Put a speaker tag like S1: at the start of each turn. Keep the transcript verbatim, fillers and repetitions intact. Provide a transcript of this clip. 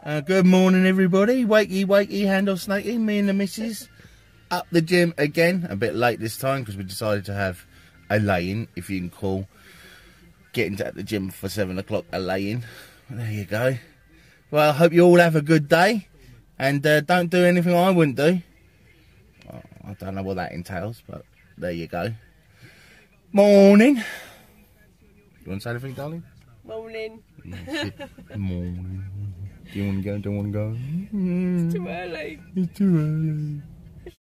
S1: Uh, good morning, everybody. Wakey, wakey, hand off snakey. Me and the missus up the gym again. A bit late this time because we decided to have a lay-in, if you can call getting to at the gym for seven o'clock a lay-in. There you go. Well, I hope you all have a good day and uh, don't do anything I wouldn't do. Well, I don't know what that entails, but there you go. Morning. You want to say anything, darling?
S2: Morning.
S1: Morning. Do you want to go? Don't want to go?
S2: It's too early.
S1: It's too early.